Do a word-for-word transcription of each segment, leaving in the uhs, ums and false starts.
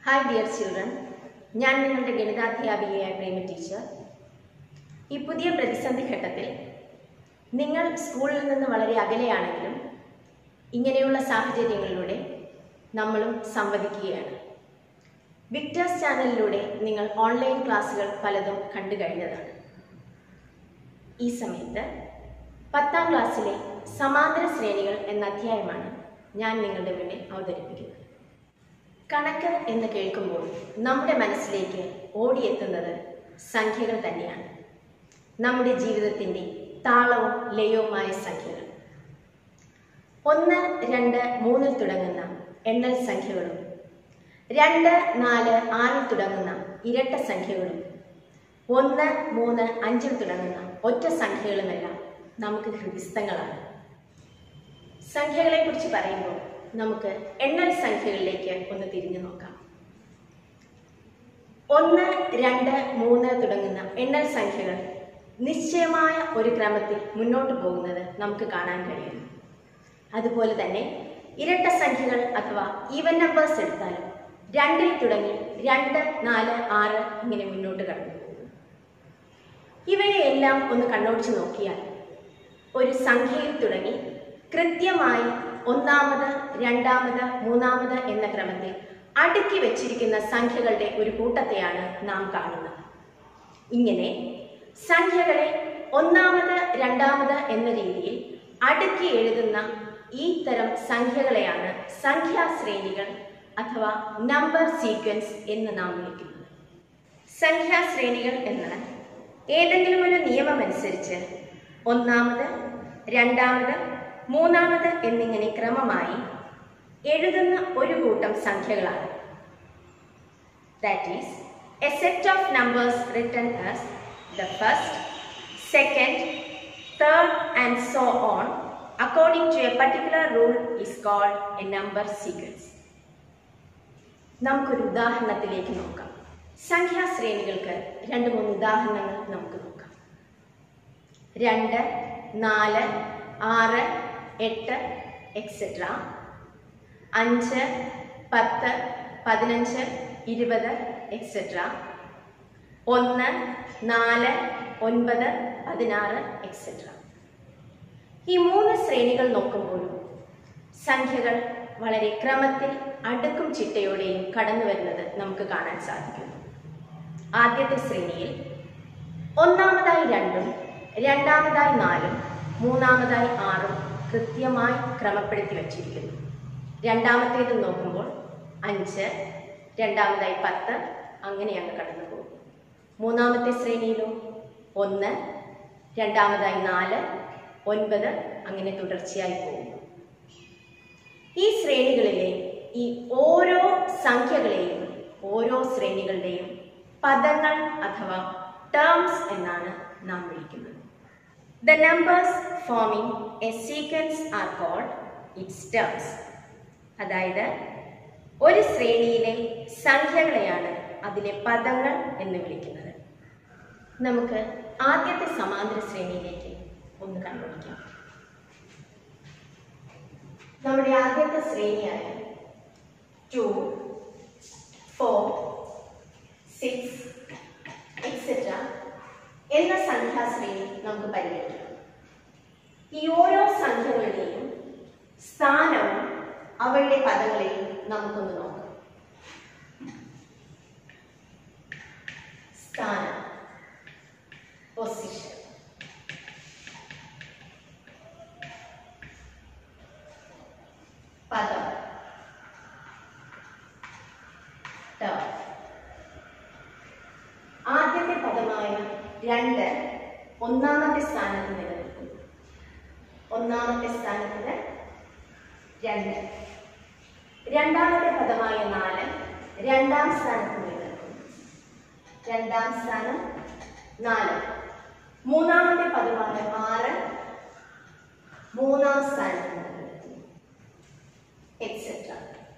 Hi dear children, ഞാൻ നിങ്ങളുടെ ഗണിതാധ്യാപികയായ പ്രേമ teacher. ഈ പുതിയ പ്രതിസന്ധി ഘട്ടത്തിൽ നിങ്ങൾ സ്കൂളിൽ നിന്ന് വളരെ അകലെയാണെങ്കിലും ഇങ്ങനെയുള്ള സാഹചര്യങ്ങളിലൂടെ നമ്മളും സംവദിക്കുകയാണ്. വിക്ടേഴ്സ് ചാനലിലൂടെ നിങ്ങൾ ഓൺലൈൻ ക്ലാസ്സുകൾ പലതും കണ്ടു കഴിഞ്ഞതാണ്. ഈ സമയത്ത് പത്താം ക്ലാസ്സിലെ സമാന്തര ശ്രേണികൾ എന്ന അധ്യായമാണ് ഞാൻ നിങ്ങളുടെ മുന്നിൽ അവതരിപ്പിക്കുന്നത്. കണക്ക് എന്ന് കേൾക്കുമ്പോൾ നമ്മുടെ മനസ്സിലേക്ക് ഓടിയെത്തുന്നത് സംഖ്യകൾ തന്നെയാണ്. നമ്മുടെ ജീവിതത്തിൻ്റെ താളവും ലയവുമായ സംഖ്യകൾ. ഒന്ന് രണ്ട് മൂന്നിൽ തുടങ്ങുന്ന എണ്ണൽ സംഖ്യകളും രണ്ട് നാല് ആറിൽ തുടങ്ങുന്ന ഇരട്ട സംഖ്യകളും ഒന്ന് മൂന്ന് അഞ്ചിൽ തുടങ്ങുന്ന ഒറ്റ സംഖ്യകളുമെല്ലാം നമുക്ക് ഹൃദിസ്ഥങ്ങളാണ്. സംഖ്യകളെക്കുറിച്ച് പറയുമ്പോൾ നമുക്ക് എണ്ണൽ സംഖ്യകളിലേക്ക് ഒന്ന് തിരിഞ്ഞു നോക്കാം. ഒന്ന് രണ്ട് മൂന്ന് തുടങ്ങുന്ന എണ്ണൽ സംഖ്യകൾ നിശ്ചയമായ ഒരു ക്രമത്തിൽ മുന്നോട്ട് പോകുന്നത് നമുക്ക് കാണാൻ കഴിയുന്നു. അതുപോലെ തന്നെ ഇരട്ട സംഖ്യകൾ അഥവാ ഈവൻ നമ്പേഴ്സ് എടുത്താലും രണ്ടിൽ തുടങ്ങി രണ്ട് നാല് ആറ് ഇങ്ങനെ മുന്നോട്ട് കടന്നു പോകുന്നു. ഇവയെല്ലാം ഒന്ന് കണ്ണോടിച്ച് നോക്കിയാൽ ഒരു സംഖ്യയിൽ തുടങ്ങി കൃത്യമായി ഒന്നാമത് രണ്ടാമത് മൂന്നാമത് എന്ന ക്രമത്തിൽ അടുക്കി വെച്ചിരിക്കുന്ന സംഖ്യകളുടെ ഒരു കൂട്ടത്തെയാണ് നാം കാണുന്നത്. ഇങ്ങനെ സംഖ്യകളെ ഒന്നാമത് രണ്ടാമത് എന്ന രീതിയിൽ അടുക്കി എഴുതുന്ന ഈ തരം സംഖ്യകളെയാണ് സംഖ്യാശ്രേണികൾ അഥവാ നമ്പർ സീക്വൻസ് എന്ന് നാം വിളിക്കുന്നത്. സംഖ്യാശ്രേണികൾ എന്നാൽ ഏതെങ്കിലും ഒരു നിയമമനുസരിച്ച് ഒന്നാമത് രണ്ടാമത് മൂന്നാമത് എന്നിങ്ങനെ ക്രമമായി എഴുതുന്ന ഒരു കൂട്ടം സംഖ്യകളാണ്. That is a set of numbers written as the first, second, third and so on according to a particular rule is called a number sequence. നമുക്കൊരു ഉദാഹരണത്തിലേക്ക് നോക്കാം. സംഖ്യാശ്രേണികൾക്ക് രണ്ട് മൂന്ന് ഉദാഹരണങ്ങൾ നമുക്ക് നോക്കാം. രണ്ട്, നാല്, ആറ്, എട്ട് എക്സെട്ര, അഞ്ച്, പത്ത്, പതിനഞ്ച്, ഇരുപത് എക്സെട്ര, ഒന്ന്, നാല്, ഒൻപത്, പതിനാറ് എക്സെട്ര. ഈ മൂന്ന് ശ്രേണികൾ നോക്കുമ്പോഴും സംഖ്യകൾ വളരെ ക്രമത്തിൽ അടുക്കും ചിട്ടയോടെയും കടന്നു വരുന്നത് നമുക്ക് കാണാൻ സാധിക്കുന്നു. ആദ്യത്തെ ശ്രേണിയിൽ ഒന്നാമതായി രണ്ടും രണ്ടാമതായി നാലും മൂന്നാമതായി ആറും കൃത്യമായി ക്രമപ്പെടുത്തി വച്ചിരിക്കുന്നു. രണ്ടാമത്തേത് നോക്കുമ്പോൾ അഞ്ച്, രണ്ടാമതായി പത്ത്, അങ്ങനെ അങ്ങ് കടന്നു പോകും. മൂന്നാമത്തെ ശ്രേണിയിലോ ഒന്ന്, രണ്ടാമതായി നാല്, ഒൻപത്, അങ്ങനെ തുടർച്ചയായി പോകുന്നു. ഈ ശ്രേണികളിലെ ഈ ഓരോ സംഖ്യകളെയും ഓരോ ശ്രേണികളുടെയും പദങ്ങൾ അഥവാ ടേംസ് എന്നാണ് നാം വിളിക്കുന്നത്. The numbers forming a sequence are called its terms. അതായത് ഒരു ശ്രേണിയിലെ സംഖ്യകളെയാണ് അതിലെ പദങ്ങൾ എന്ന് വിളിക്കുന്നത്. നമുക്ക് ആദ്യത്തെ സമാന്തര ശ്രേണിയിലേക്ക് ഒന്ന് കണ്ടുപിടിക്കാം. നമ്മുടെ ആദ്യത്തെ ശ്രേണിയായ ടു, ഫോർ, സിക്സ് എക്സെട്ര എന്ന സംഖ്യാശ്രേണി നമുക്ക് പരിഗണിക്കാം. ഈ ഓരോ സംഖ്യകളുടെയും സ്ഥാനവും അവയുടെ പദങ്ങളെയും നമുക്കൊന്ന് നോക്കാം. സ്ഥാനം, പൊസിഷൻ, പദം, ടേം. ആദ്യത്തെ പദമായ രണ്ട് ഒന്നാമത്തെ സ്ഥാനത്ത് നിലനിൽക്കുന്നു. ഒന്നാമത്തെ സ്ഥാനത്തിന് രണ്ട്. രണ്ടാമത്തെ പദമായ നാല് രണ്ടാം സ്ഥാനത്ത് നിലനിൽക്കുന്നു. രണ്ടാം സ്ഥാനം നാല്. മൂന്നാമത്തെ പദമായ ആറ് മൂന്നാം സ്ഥാനത്ത് നിലനിൽക്കുന്നു, എക്സെട്ര.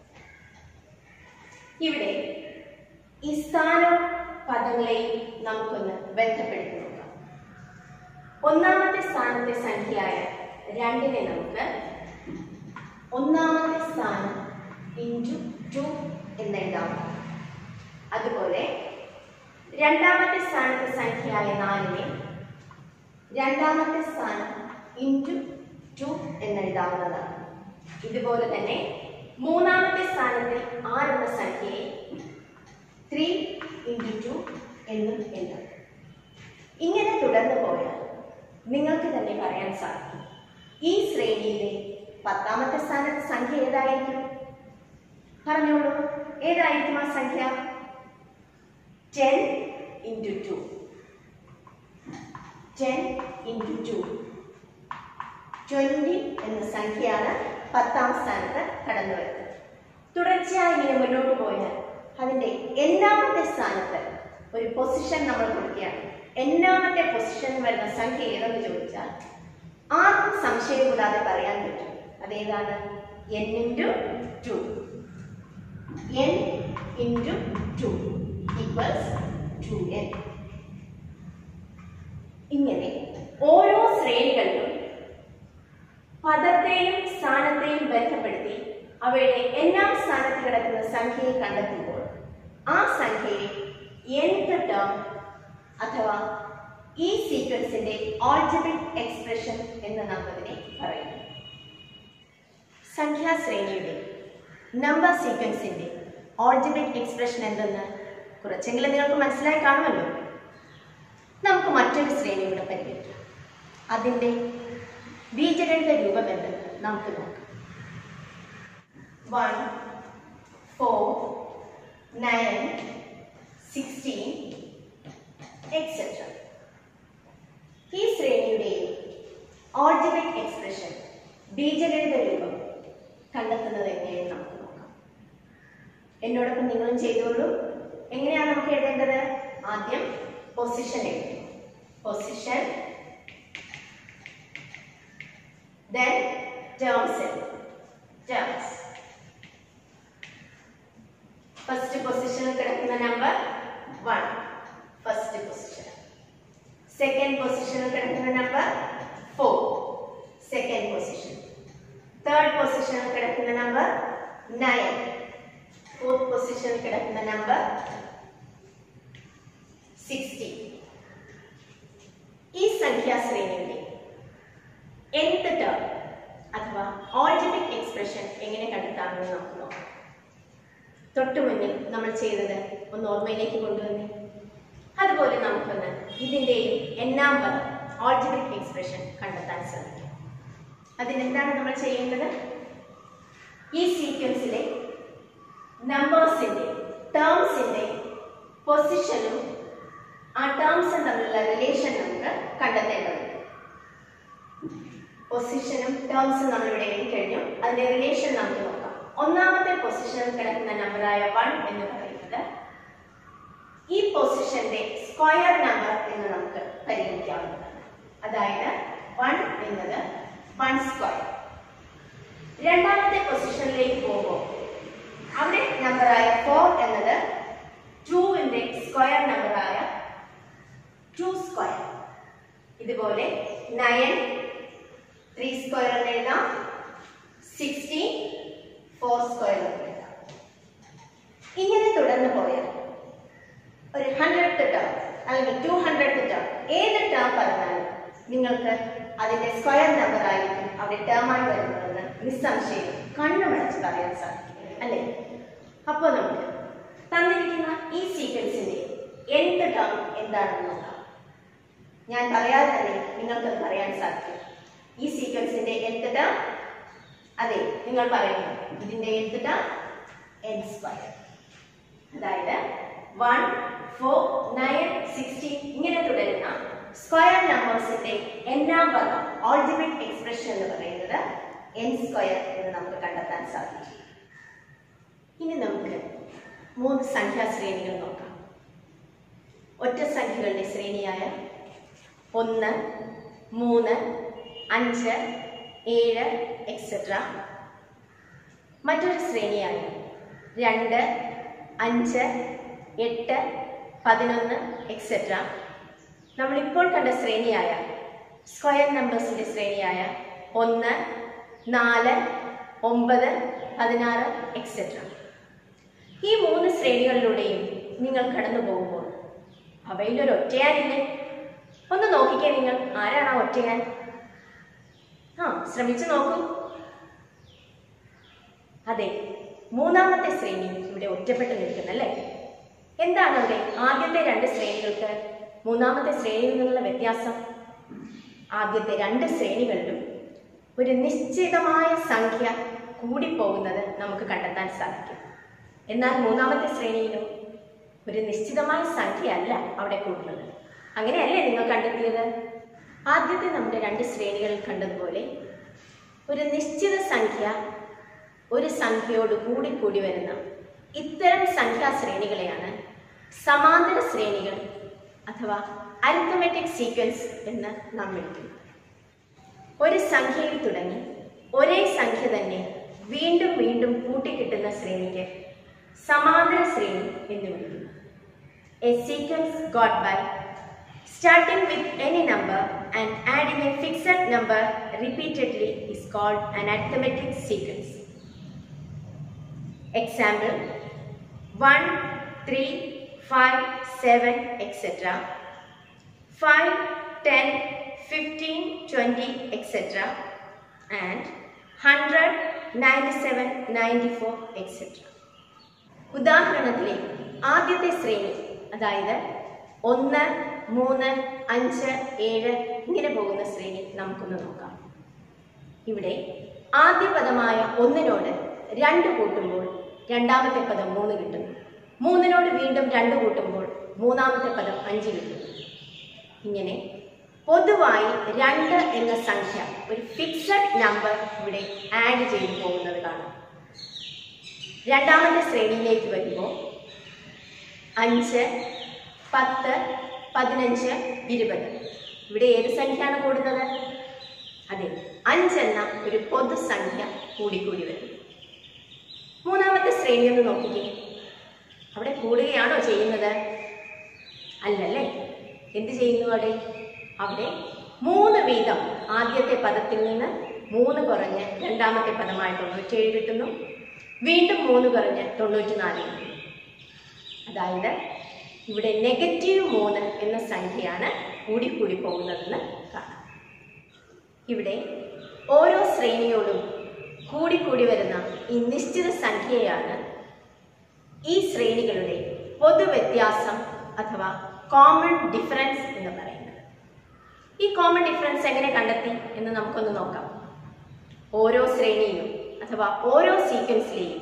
ഇവിടെ ഈ സ്ഥാനം പദങ്ങളെയും നമുക്കൊന്ന് ബന്ധപ്പെടുത്തി നോക്കാം. ഒന്നാമത്തെ സ്ഥാനത്തെ സംഖ്യയായ രണ്ടിനെ നമുക്ക് ഒന്നാമത്തെ സ്ഥാനം ഇൻറ്റു ടു എന്നെഴുതാം. അതുപോലെ രണ്ടാമത്തെ സ്ഥാനത്തെ സംഖ്യയായ നാലിനെ രണ്ടാമത്തെ സ്ഥാനം ഇൻറ്റു ടു എന്നെഴുതാവുന്നതാണ്. ഇതുപോലെ തന്നെ മൂന്നാമത്തെ സ്ഥാനത്തിൽ ആറ് എന്ന സംഖ്യയെ ത്രീ ഇൻറ്റു ടു എന്നും എഴുതാം. ഇങ്ങനെ തുടർന്ന് പോയാൽ നിങ്ങൾക്ക് തന്നെ പറയാൻ സാധിക്കും ഈ ശ്രേണിയിലെ പത്താമത്തെ സ്ഥാനത്തെ സംഖ്യ ഏതായിരിക്കും? പറഞ്ഞോളൂ, ഏതായിരിക്കും ആ സംഖ്യ? Ten into two. Ten into two twenty എന്ന സംഖ്യയാണ് പത്താം സ്ഥാനത്ത് കടന്നു വരുന്നത്. തുടർച്ചയായി ഇങ്ങനെ മുന്നോട്ട് പോയാൽ അതിന്റെ എണ്ണാമത്തെ സ്ഥാനത്ത് ഒരു പൊസിഷൻ നമ്മൾ കൊടുക്കുകയാണ്. എണ്ണാമത്തെ പൊസിഷൻ വരുന്ന സംഖ്യ ഏതെന്ന് ചോദിച്ചാൽ ആർക്കും സംശയം കൂടാതെ പറയാൻ പറ്റും. അതേതാണ്? N into two. N into two equals two n. ഇങ്ങനെ ഓരോ ശ്രേണികളിലും പദത്തെയും സ്ഥാനത്തെയും ബന്ധപ്പെടുത്തി അവയുടെ എണ്ണാം സ്ഥാനത്ത് കിടക്കുന്ന സംഖ്യയെ കണ്ടെത്തുമ്പോൾ ആ സംഖ്യയെ nth ടേം അഥവാ ഈ സീക്വൻസിന്റെ ആൾജിബ്രിക് എക്സ്പ്രഷൻ എന്ന് നാം അതിനെ പറയുന്നു. സംഖ്യാശ്രേണിയുടെ നമ്പർ സീക്വൻസിന്റെ ആൾജിബ്രിക് എക്സ്പ്രഷൻ എന്തെന്ന് കുറച്ചെങ്കിലും നിങ്ങൾക്ക് മനസ്സിലായി കാണുമല്ലോ. നമുക്ക് മറ്റൊരു ശ്രേണി കൂടെ പരിഗണിക്കാം. അതിന്റെ ബീജഗണിത രൂപം എന്തെന്ന് നമുക്ക് നോക്കാം. One, four, nine, sixteen etcetera. ഈ ശ്രേണിയുടെയും ആൾജിബ്രിക് എക്സ്പ്രഷൻ ബീജഗണിത രൂപം കണ്ടെത്തുന്നത് എങ്ങനെയെന്ന് നമുക്ക് നോക്കാം. എന്നോടൊപ്പം നിങ്ങളും ചെയ്തോളൂ. എങ്ങനെയാണ് നമുക്ക് എഴുതേണ്ടത്? ആദ്യം പൊസിഷൻ എഴുതും. പൊസിഷൻ, then terms എഴുതും. terms. ഫസ്റ്റ് പൊസിഷനിൽ കിടക്കുന്ന number one, first position. Second പൊസിഷനിൽ കിടക്കുന്ന number four, second position. Third പൊസിഷനിൽ കിടക്കുന്ന നമ്പർ നയൻ, ഫോർത്ത് പൊസിഷനിൽ കിടക്കുന്ന നമ്പർ സിക്സ്റ്റീൻ. ഈ സംഖ്യാശ്രേണിയുടെ nth ടേം അഥവാ ആൾജിബ്രിക് എക്സ്പ്രഷൻ എങ്ങനെ കണ്ടെത്താമെന്ന് നമുക്ക് നോക്കാം. തൊട്ടു മുന്നിൽ നമ്മൾ ചെയ്തത് ഒന്ന് ഓർമ്മയിലേക്ക് കൊണ്ടുവന്നേ. അതുപോലെ നമുക്കൊന്ന് ഇതിന്റെയും എണ്ണാം പദം ആൾജിബ്രിക് എക്സ്പ്രഷൻ കണ്ടെത്താൻ ശ്രമിക്കാം. അതിനെന്താണ് നമ്മൾ ചെയ്യേണ്ടത്? ഈ സീക്വൻസിലെ നമ്പേഴ്സിന്റെ ടേംസിന്റെ പൊസിഷനും ആ ടേംസും തമ്മിലുള്ള റിലേഷൻ നമുക്ക് കണ്ടെത്തേണ്ടതുണ്ട്. പൊസിഷനും ടേംസും നമ്മൾ ഇവിടെ എഴുതി കഴിഞ്ഞു. അതിന്റെ റിലേഷൻ നമുക്ക് നോക്കാം. ഒന്നാമത്തെ പൊസിഷനിൽ കിടക്കുന്ന നമ്പറായ വൺ എന്ന് പറയുന്നത് ഈ പൊസിഷന്റെ സ്ക്വയർ നമ്പർ എന്ന് നമുക്ക് പരിഗണിക്കാവുന്നതാണ്. അതായത് വൺ എന്നത് വൺ സ്ക്വയർ. രണ്ടാമത്തെ പൊസിഷനിലേക്ക് പോകുമ്പോൾ അവിടെ നമ്പറായ ഫോർ എന്നത് ടുവിന്റെ സ്ക്വയർ നമ്പറായ ടു സ്ക്വയർ. ഇതുപോലെ നയൻ ത്രീ സ്ക്വയർ എന്ന് എഴുതാം. സിക്സ്റ്റീൻ ഫോർ സ്ക്വയർ എന്ന് എഴുതാം. ഇങ്ങനെ തുടർന്ന് പോയാൽ ഒരു ഹൺഡ്രഡ് ടേം അല്ലെങ്കിൽ ടു ഹൺഡ്രഡ് ടേം ഏത് ടേം പറഞ്ഞാലും നിങ്ങൾക്ക് അതിന്റെ സ്ക്വയർ നമ്പർ ആയിരിക്കും അവിടെ ടേമായി വരുന്നതെന്ന് നിസ്സംശയം കണ്ണുമടച്ച് പറയാൻ സാധിക്കും, അല്ലേ? അപ്പോൾ നമുക്ക് തന്നിരിക്കുന്ന ഈ സീക്വൻസിന്റെ nth ടേം എന്താണെന്ന് നോക്കാം. ഞാൻ പറയാതെ തന്നെ നിങ്ങൾക്ക് പറയാൻ സാധിക്കും. ഈ സീക്വൻസിന്റെ nth ടേം, അതെ, നിങ്ങൾ പറയുന്നു ഇതിന്റെ nth ടേം n സ്ക്വയർ. അതായത് വൺ, ഫോർ, നയൻ, സിക്സ്റ്റീൻ ഇങ്ങനെ തുടരുന്ന സ്ക്വയർ നമ്പേഴ്സിന്റെ എണ്ണാം പദം ആൾജിബ്രിക് എക്സ്പ്രഷൻ എന്ന് പറയുന്നത് n സ്ക്വയർ എന്ന് നമുക്ക് കണ്ടെത്താൻ സാധിക്കും. ഇനി നമുക്ക് മൂന്ന് സംഖ്യാശ്രേണികൾ നോക്കാം. ഒറ്റ സംഖ്യകളുടെ ശ്രേണിയായ ഒന്ന്, മൂന്ന്, അഞ്ച്, ഏഴ് എക്സെട്ര. മറ്റൊരു ശ്രേണിയായ രണ്ട്, അഞ്ച്, എട്ട്, പതിനൊന്ന് എക്സെട്ര. നമ്മളിപ്പോൾ കണ്ട ശ്രേണിയായ സ്ക്വയർ നമ്പേഴ്സിന്റെ ശ്രേണിയായ ഒന്ന്, നാല്, ഒമ്പത്, പതിനാറ് എക്സെട്ര. ഈ മൂന്ന് ശ്രേണികളിലൂടെയും നിങ്ങൾ കടന്നു പോകുമ്പോൾ അവയിലൊരു ഒറ്റയാനില്ലേ? ഒന്ന് നോക്കിക്കേ നിങ്ങൾ, ആരാണ് ആ ഒറ്റയാൻ? ആ ശ്രമിച്ചു നോക്കൂ. അതെ, മൂന്നാമത്തെ ശ്രേണി ഇവിടെ ഒറ്റപ്പെട്ട് നിൽക്കുന്നല്ലേ? എന്താണ് അവിടെ ആദ്യത്തെ രണ്ട് ശ്രേണികൾക്ക് മൂന്നാമത്തെ ശ്രേണിയിൽ നിന്നുള്ള വ്യത്യാസം? ആദ്യത്തെ രണ്ട് ശ്രേണികളിലും ഒരു നിശ്ചിതമായ സംഖ്യ കൂടിപ്പോകുന്നത് നമുക്ക് കണ്ടെത്താൻ സാധിക്കും. എന്നാൽ മൂന്നാമത്തെ ശ്രേണിയിലും ഒരു നിശ്ചിതമായ സംഖ്യ അല്ല അവിടെ കൂടുന്നത്. അങ്ങനെയല്ലേ നിങ്ങൾ കണ്ടെത്തിയത്? ആദ്യത്തെ നമ്മുടെ രണ്ട് ശ്രേണികളിൽ കണ്ടതുപോലെ ഒരു നിശ്ചിത സംഖ്യ ഒരു സംഖ്യയോട് കൂടി കൂടി വരുന്ന ഇത്തരം സംഖ്യാശ്രേണികളെയാണ് സമാന്തര ശ്രേണികൾ അഥവാ അരിത്തമെറ്റിക് സീക്വൻസ് എന്ന് നാം വിളിക്കുന്നു. ഒരു സംഖ്യയിൽ തുടങ്ങി ഒരേ സംഖ്യ തന്നെ വീണ്ടും വീണ്ടും കൂട്ടിക്കിട്ടുന്ന ശ്രേണിക്ക് സമാന്തര ശ്രേണി എന്ന് വിളിക്കുന്നു. A sequence got by starting with any number and adding a fixed number repeatedly is called an arithmetic sequence. Example: one, three, five, seven, et cetera. five, ten, fifteen, twenty, et cetera. And one hundred, ninety-seven, ninety-four, et cetera. ഉദാഹരണത്തിലെ ആദ്യത്തെ ശ്രേണി, അതായത് ഒന്ന്, മൂന്ന്, അഞ്ച്, ഏഴ് ഇങ്ങനെ പോകുന്ന ശ്രേണി നമുക്കൊന്ന് നോക്കാം. ഇവിടെ ആദ്യ പദമായ ഒന്നിനോട് രണ്ട് കൂട്ടുമ്പോൾ രണ്ടാമത്തെ പദം മൂന്ന് കിട്ടുന്നു. മൂന്നിനോട് വീണ്ടും രണ്ട് കൂട്ടുമ്പോൾ മൂന്നാമത്തെ പദം അഞ്ച് കിട്ടുന്നു. ഇങ്ങനെ പൊതുവായി രണ്ട് എന്ന സംഖ്യ, ഒരു ഫിക്സഡ് നമ്പർ ഇവിടെ ആഡ് ചെയ്തു പോകുന്നത് കാണാം. രണ്ടാമത്തെ ശ്രേണിയിലേക്ക് വരുമ്പോൾ അഞ്ച്, പത്ത്, പതിനഞ്ച്, ഇരുപത്. ഇവിടെ ഏത് സംഖ്യയാണ് കൂടുന്നത്? അതെ, അഞ്ചെന്ന ഒരു പൊതുസംഖ്യ കൂടിക്കൂടി വരുന്നു. മൂന്നാമത്തെ ശ്രേണി ഒന്ന് നോക്കിക്കേ. അവിടെ കൂടുകയാണോ ചെയ്യുന്നത്? അല്ലല്ലേ. എന്ത് ചെയ്യുന്നു അവിടെ? അവിടെ മൂന്ന് വീതം ആദ്യത്തെ പദത്തിൽ നിന്ന് മൂന്ന് കുറഞ്ഞ് രണ്ടാമത്തെ പദമായി തൊണ്ണൂറ്റേഴ് കിട്ടുന്നു. വീണ്ടും മൂന്ന് കുറഞ്ഞ് തൊണ്ണൂറ്റി നാല് കിട്ടുന്നു. അതായത് ഇവിടെ നെഗറ്റീവ് മൂന്ന് എന്ന സംഖ്യയാണ് കൂടിക്കൂടി പോകുന്നതെന്ന് കാണാം. ഇവിടെ ഓരോ ശ്രേണിയോടും കൂടിക്കൂടി വരുന്ന ഈ നിശ്ചിത സംഖ്യയാണ് ഈ ശ്രേണികളുടെ പൊതുവ്യത്യാസം അഥവാ കോമൺ ഡിഫറൻസ് എന്ന് പറയുന്നത്. ഈ കോമൺ ഡിഫറൻസ് എങ്ങനെ കണ്ടെത്തി എന്ന് നമുക്കൊന്ന് നോക്കാം. ഓരോ ശ്രേണിയിലും അഥവാ ഓരോ സീക്വൻസിലെയും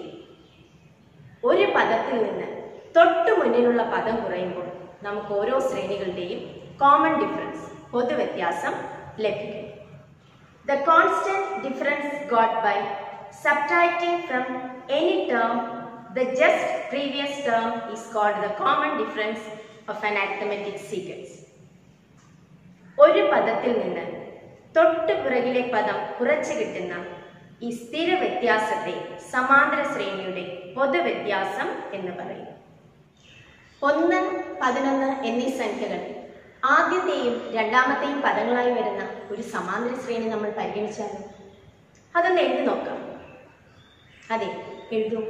ഒരു പദത്തിൽ നിന്ന് തൊട്ടു മുന്നിലുള്ള പദം കുറയുമ്പോൾ നമുക്ക് ഓരോ ശ്രേണികളുടെയും കോമൺ ഡിഫറൻസ് പൊതുവ്യത്യാസം ലഭിക്കും. The constant difference got by subtracting from any term the just previous term is called the common difference of an arithmetic sequence. ഒരു പദത്തിൽ നിന്ന് തൊട്ടു പിറകിലെ പദം കുറച്ച് കിട്ടുന്ന ഈ സ്ഥിര വ്യത്യാസത്തെ സമാന്തര ശ്രേണിയുടെ പൊതുവ്യത്യാസം എന്ന് പറയുന്നു. ഒന്ന്, പതിനൊന്ന് എന്നീ സംഖ്യകൾ ആദ്യത്തെയും രണ്ടാമത്തെയും പദങ്ങളായി വരുന്ന ഒരു സമാന്തര ശ്രേണി നമ്മൾ പരിഗണിച്ചാലും അതൊന്ന് എഴുതി നോക്കാം. അതെ, എഴുതും.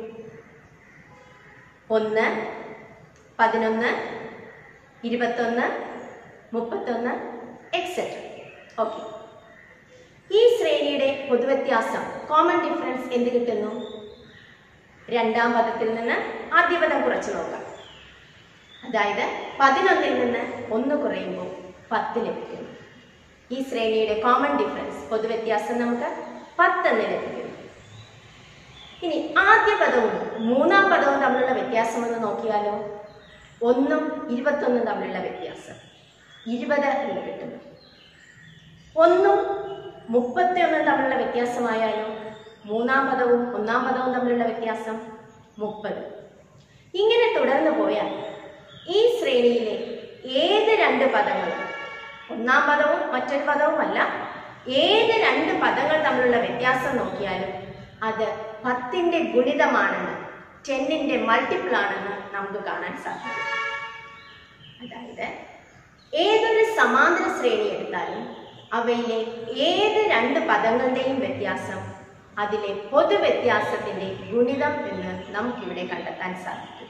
ഒന്ന്, പതിനൊന്ന്, ഇരുപത്തൊന്ന്, മുപ്പത്തൊന്ന്, എക്സെട്ര. ഓക്കെ, ഈ ശ്രേണിയുടെ പൊതുവ്യത്യാസം കോമൺ ഡിഫറൻസ് എന്ത് കിട്ടുന്നു? രണ്ടാം പദത്തിൽ നിന്ന് ആദ്യ പദം കുറച്ച് നോക്കാം. അതായത് പതിനൊന്നിൽ നിന്ന് ഒന്ന് കുറയുമ്പോൾ പത്ത് ലഭിക്കുന്നു. ഈ ശ്രേണിയുടെ കോമൺ ഡിഫറൻസ് പൊതുവ്യത്യാസം നമുക്ക് പത്തെന്ന് ലഭിക്കുന്നു. ഇനി ആദ്യ പദവും മൂന്നാം പദവും തമ്മിലുള്ള വ്യത്യാസം ഒന്ന് നോക്കിയാലോ? ഒന്നും ഇരുപത്തൊന്നും തമ്മിലുള്ള വ്യത്യാസം ഇരുപത് എന്ന് കിട്ടുന്നു. ഒന്നും മുപ്പത്തി ഒന്നും തമ്മിലുള്ള വ്യത്യാസമായാലോ? മൂന്നാം പദവും ഒന്നാം പദവും തമ്മിലുള്ള വ്യത്യാസം മുപ്പത്. ഇങ്ങനെ തുടർന്നു പോയാൽ ഈ ശ്രേണിയിലെ ഏത് രണ്ട് പദങ്ങളും, ഒന്നാം പദവും മറ്റൊരു പദവുമല്ല, ഏത് രണ്ട് പദങ്ങൾ തമ്മിലുള്ള വ്യത്യാസം നോക്കിയാലും അത് പത്തിന്റെ ഗുണിതമാണെന്ന്, ടെന്നിന്റെ മൾട്ടിപ്പിൾ ആണെന്ന് നമുക്ക് കാണാൻ സാധിക്കും. അതായത് ഏതൊരു സമാന്തര ശ്രേണി എടുത്താലും അവയിലെ ഏത് രണ്ട് പദങ്ങളുടെയും വ്യത്യാസം അതിലെ പൊതുവ്യത്യാസത്തിന്റെ ഗുണിതം എന്ന് നമുക്കിവിടെ കണ്ടെത്താൻ സാധിക്കും.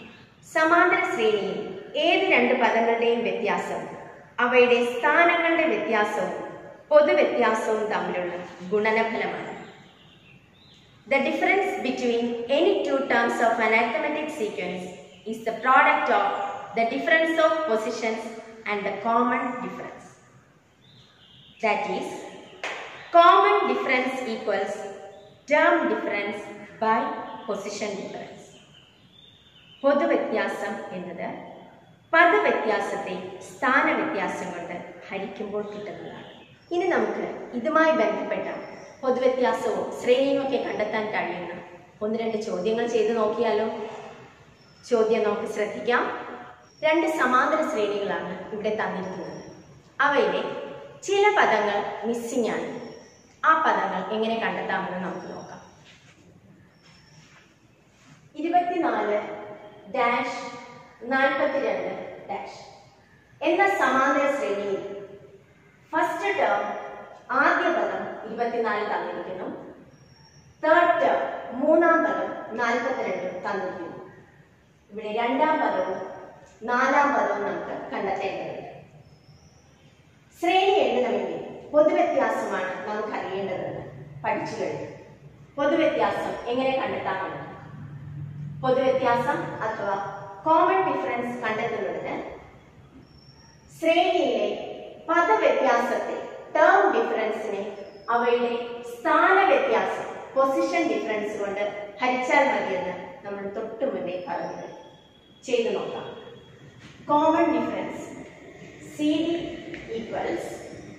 സമാന്തര ശ്രേണിയിൽ ഏത് രണ്ട് പദങ്ങളുടെയും വ്യത്യാസം അവയുടെ സ്ഥാനങ്ങളുടെ വ്യത്യാസവും പൊതുവ്യത്യാസവും തമ്മിലുള്ള ഗുണനഫലമാണ്. The difference between any two terms of an arithmetic sequence is the product of the difference of positions and the common difference. That is, common difference equals term difference by position difference. പൊതുവ്യത്യാസം എന്നത് പദവ്യത്യാസത്തെ സ്ഥാനവ്യത്യാസം കൊണ്ട് ഹരിക്കുമ്പോൾ കിട്ടുന്നതാണ്. ഇനി നമുക്ക് ഇതുമായി ബന്ധപ്പെട്ട പൊതുവ്യത്യാസവും ശ്രേണിയും ഒക്കെ കണ്ടെത്താൻ കഴിയുന്ന ഒന്ന് രണ്ട് ചോദ്യങ്ങൾ ചെയ്ത് നോക്കിയാലോ? ചോദ്യം നമുക്ക് ശ്രദ്ധിക്കാം. രണ്ട് സമാന്തര ശ്രേണികളാണ് ഇവിടെ തന്നിരിക്കുന്നത്. അവയിലെ ചില പദങ്ങൾ മിസ്സിംഗ് ആണ്. ആ പദങ്ങൾ എങ്ങനെ കണ്ടെത്താമെന്ന് നമുക്ക് നോക്കാം. ഇരുപത്തിനാല് ഡാഷ് നാൽപ്പത്തിരണ്ട് ഡാഷ് എന്ന സമാന്തര ശ്രേണിയിൽ ഫസ്റ്റ് ടേം ആദ്യ പദം ഇരുപത്തിനാല് തന്നിരിക്കുന്നു. തേർഡ് ടേം മൂന്നാം പദം നാൽപ്പത്തിരണ്ട് തന്നിരിക്കുന്നു. ഇവിടെ രണ്ടാം പദവും നാലാം പദവും നമുക്ക് കണ്ടെത്തേണ്ടതുണ്ട്. ശ്രേണി എഴുതണമെങ്കിൽ പൊതുവ്യത്യാസമാണ് നമുക്ക് അറിയേണ്ടതെന്ന് പഠിച്ചു കഴിഞ്ഞു. പൊതുവ്യത്യാസം എങ്ങനെ കണ്ടെത്താമെന്ന് പൊതുവ്യത്യാസം അഥവാ കോമൺ ഡിഫറൻസ് കണ്ടെത്തുന്നതിന് ശ്രേണിയിലെ പദവ്യത്യാസത്തെ ടേം ഡിഫറൻസിനെ അവയുടെ സ്ഥാന വ്യത്യാസം പൊസിഷൻ ഡിഫറൻസ് കൊണ്ട് ഹരിച്ചാൽ മതിയെന്ന് നമ്മൾ തൊട്ടു മുന്നേ പറഞ്ഞത്. ചെയ്തു നോക്കാം. Common difference C D equals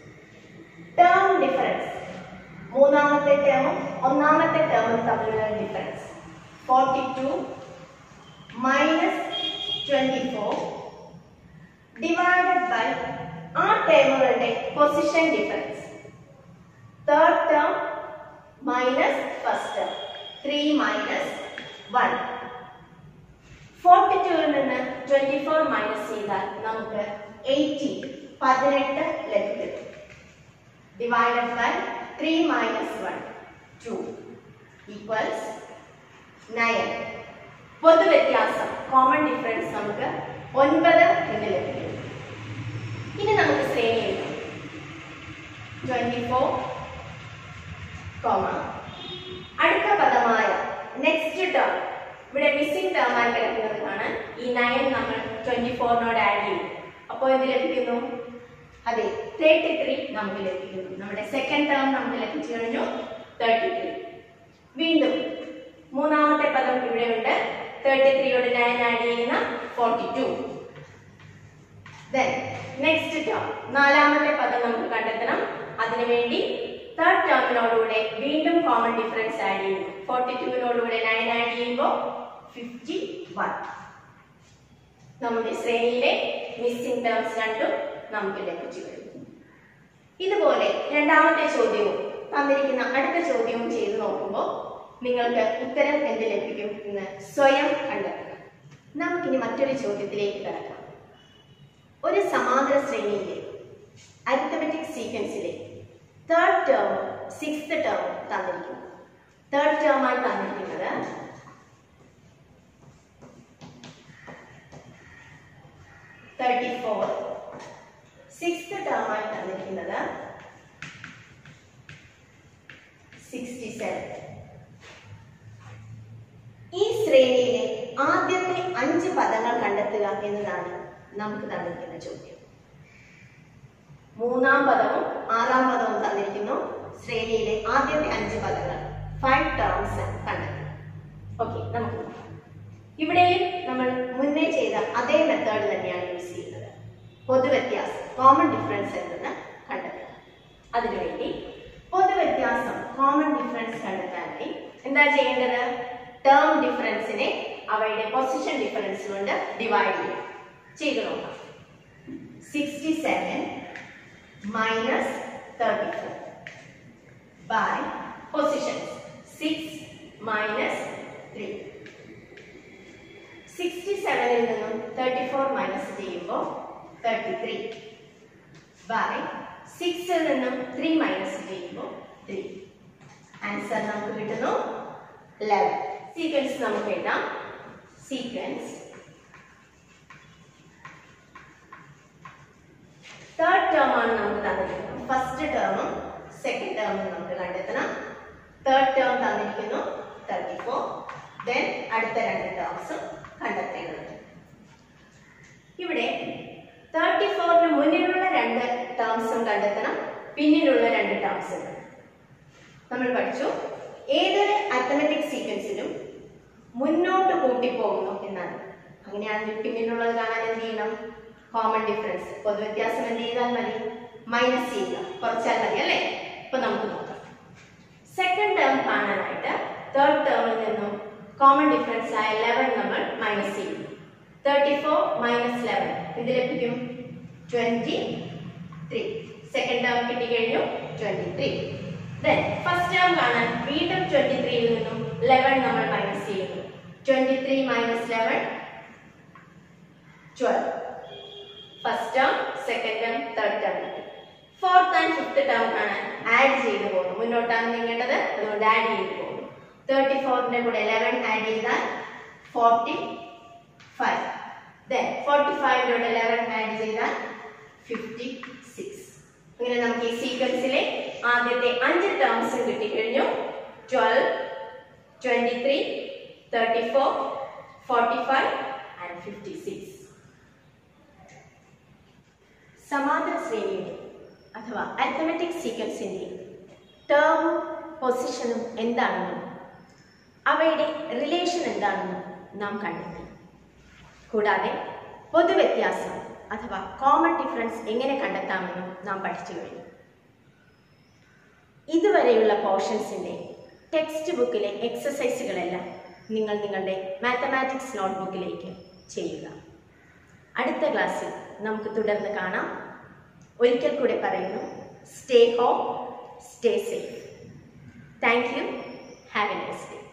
term difference, മൂന്നാമത്തെ ടേമും ഒന്നാമത്തെ ടേമും തമ്മിലുള്ള difference forty two minus twenty four divided by ആ ടേമുകളുടെ position difference. Third term minus first term, three minus one. Forty ടുവിൽ നിന്ന് ട്വന്റി ഫോർ മൈനസ് ചെയ്താൽ നമുക്ക് എയ്റ്റീൻ പതിനെട്ട് ലഭിക്കും. Divided by three minus one two equals nine. പൊതുവ്യത്യാസം common difference നമുക്ക് ഒൻപത് എന്ന് ലഭിക്കും. ഇനി നമുക്ക് ശ്രേണി എഴുതാം. ട്വന്റി ഫോർ കോമ അടുത്ത പദമായ നെക്സ്റ്റ് ടേം, ഇവിടെ മിസ്സിംഗ് ടേം ആയി കിടക്കുന്നത് കാണാൻ ഈ നയൻ നമ്മൾ ട്വന്റി ഫോറിനോട് ആഡ് ചെയ്യും. അപ്പോൾ എന്ത് ലഭിക്കുന്നു? അതെ, തേർട്ടി ത്രീ നമുക്ക് ലഭിക്കുന്നു. നമ്മുടെ സെക്കൻഡ് ടേം നമുക്ക് ലഭിച്ചു കഴിഞ്ഞു തേർട്ടി ത്രീ. വീണ്ടും മൂന്നാമത്തെ പദം ഇവിടെ ഉണ്ട്. തേർട്ടി ത്രീയോട് നയൻ ആഡ് ചെയ്യുന്ന forty two. Then next term നാലാമത്തെ പദം നമുക്ക് കണ്ടെത്തണം. അതിനുവേണ്ടി തേർഡ് ടേമിനോടുകൂടെ വീണ്ടും കോമൺ ഡിഫറൻസ് ആഡ് ചെയ്യുന്നു. ഫോർട്ടി ടുവിനോടുകൂടെ നയൻ ആഡ് ചെയ്യുമ്പോൾ ഫിഫ്റ്റി വൺ. നമ്മുടെ ശ്രേണിയിലെ മിസ്സിംഗ് ടേംസ് രണ്ടും നമുക്ക് ലഭിച്ചു കഴിഞ്ഞു. ഇതുപോലെ രണ്ടാമത്തെ ചോദ്യവും തന്നിരിക്കുന്ന അടുത്ത ചോദ്യവും ചെയ്തു നോക്കുമ്പോൾ നിങ്ങൾക്ക് ഉത്തരം എന്ത് ലഭിക്കും എന്ന് സ്വയം കണ്ടെത്തുക. നമുക്കിനി മറ്റൊരു ചോദ്യത്തിലേക്ക് കടക്കാം. ഒരു സമാന്തര ശ്രേണിയിലെ അരിത്തമെറ്റിക് സീക്വൻസിലെ തേർഡ് ടേം സിക്സ്ത് ടേം തന്നിരിക്കുന്നു. തേർഡ് ടേമായി തന്നിരിക്കുന്നത് തേർട്ടി ഫോർ, സിക്സ്ത് ടേമായി തന്നിരിക്കുന്നത് സിക്സ്റ്റി സെവൻ. ഈ ശ്രേണിയിലെ ആദ്യത്തെ അഞ്ച് പദങ്ങൾ കണ്ടെത്തുക എന്നതാണ് നമുക്ക് തന്നിരിക്കുന്ന ചോദ്യം. മൂന്നാം പദവും ആറാം പദവും തന്നിരിക്കുന്നു. ശ്രേണിയിലെ ആദ്യത്തെ അഞ്ച് പദങ്ങൾ ഫൈവ് ടേംസ് കണ്ടെത്തുക. ഓക്കെ, നമുക്ക് നോക്കാം. ഇവിടെയും നമ്മൾ മുന്നേ ചെയ്ത അതേ മെത്തേഡ് തന്നെയാണ് യൂസ് ചെയ്യുന്നത്. പൊതുവ്യത്യാസം കോമൺ ഡിഫറൻസ് എന്നത് കണ്ടെത്തുക. അതിനുവേണ്ടി പൊതുവ്യത്യാസം കോമൺ ഡിഫറൻസ് കണ്ടെത്താനായി എന്താ ചെയ്യേണ്ടത്? ടേം ഡിഫറൻസിനെ അവയുടെ പൊസിഷൻ ഡിഫറൻസ് കൊണ്ട് ഡിവൈഡ് ചെയ്യും. ചെയ്തു നോക്കാം. Sixty seven minus thirty four by positions six minus three. Sixty സെവനിൽ നിന്നും തേർട്ടി ഫോർ മൈനസ് ചെയ്യുമ്പോൾ തേർട്ടി ത്രീ ബൈ സിക്സിൽ നിന്നും ത്രീ മൈനസ് ചെയ്യുമ്പോൾ ത്രീ. ആൻസർ നമുക്ക് കിട്ടുന്നു ലെവൻ. സീക്വൻസ് നമുക്ക് എഴുതാം. സീക്വൻസ് തേർഡ് ടേം ആണ് നമുക്ക് തന്നിരിക്കുന്നത്. ഫസ്റ്റ് ടേമും സെക്കൻഡ് ടേമും നമുക്ക് കണ്ടെത്തണം. തേർഡ് ടേം തന്നിരിക്കുന്നു തേർട്ടി ഫോർ. ദെൻ അടുത്ത രണ്ട് ടേംസും കണ്ടെത്തേണ്ടതുണ്ട്. ഇവിടെ തേർട്ടി ഫോറിന് മുന്നിലുള്ള രണ്ട് ടേംസും കണ്ടെത്തണം, പിന്നിലുള്ള രണ്ട് ടേംസും. നമ്മൾ പഠിച്ചു ഏതൊരു അരിത്മെറ്റിക് സീക്വൻസിലും മുന്നോട്ട് കൂട്ടിപ്പോകുന്നു എന്നാണ്. അങ്ങനെയാണെങ്കിൽ പിന്നിലുള്ളത് കാണാൻ എന്ത് ചെയ്യണം? കോമൺ ഡിഫറൻസ്, പൊതുവ്യത്യാസം എന്ത് ചെയ്താൽ മതി? മൈനസ് ചെയ്യുക, കുറച്ചാൽ മതി അല്ലേ? ഇപ്പൊ നമുക്ക് നോക്കാം. സെക്കൻഡ് ടേം കാണാനായിട്ട് തേർഡ് ടേമിൽ നിന്നും കോമൺ ഡിഫറൻസ് ആയ ലെവൻ നമ്മൾ മൈനസ് ചെയ്യും. തേർട്ടി ഫോർ മൈനസ് ലെവൻ ഇത് ലഭിക്കും ട്വന്റി ത്രീ. സെക്കൻഡ് ടേം കിട്ടിക്കഴിഞ്ഞു twenty three. Then first term കാണാൻ വീണ്ടും ട്വന്റി ത്രീയിൽ നിന്നും ലെവൻ നമ്മൾ മൈനസ് ചെയ്യുന്നു. Twenty three minus eleven twelve. First term, second term, third term. Fourth and fifth term കാണാൻ ആഡ് ചെയ്ത് പോകുന്നു. മുന്നോട്ടാണ് നീങ്ങേണ്ടത്, അതുകൊണ്ട് ആഡ് ചെയ്ത് പോകുന്നു. തേർട്ടി ഫോറിന്റെ കൂടെ ലെവൻ ആഡ് ചെയ്താൽ ഫോർട്ടി ഫൈവ്. ദെൻ ഫോർട്ടി ഫൈവിലൂടെ ലെവൻ ആഡ് ചെയ്താൽ ഫിഫ്റ്റി സിക്സ്. ഇങ്ങനെ നമുക്ക് ഈ സീക്വൻസിലെ ആദ്യത്തെ അഞ്ച് ടേംസും കിട്ടിക്കഴിഞ്ഞു. Twelve, twenty three, thirty four, forty five and fifty six. സമാന്തര ശ്രേണിയുടെ അഥവാ അരിത്മെറ്റിക് സീക്വൻസിന്റെ ടേമും പൊസിഷനും എന്താണെന്നും അവയുടെ റിലേഷൻ എന്താണെന്നും നാം കണ്ടെത്തി. കൂടാതെ പൊതുവ്യത്യാസം അഥവാ കോമൺ ഡിഫറൻസ് എങ്ങനെ കണ്ടെത്താമെന്നും നാം പഠിച്ചു കഴിഞ്ഞു. ഇതുവരെയുള്ള പോർഷൻസിന്റെ ടെക്സ്റ്റ് ബുക്കിലെ എക്സസൈസുകളെല്ലാം നിങ്ങൾ നിങ്ങളുടെ മാത്തമാറ്റിക്സ് നോട്ട്ബുക്കിലേക്ക് ചെയ്യുക. അടുത്ത ക്ലാസ്സിൽ നമുക്ക് തുടർന്ന് കാണാം. ഒരിക്കൽ കൂടെ പറയുന്നു, stay home, stay safe. Thank you. Have a nice day.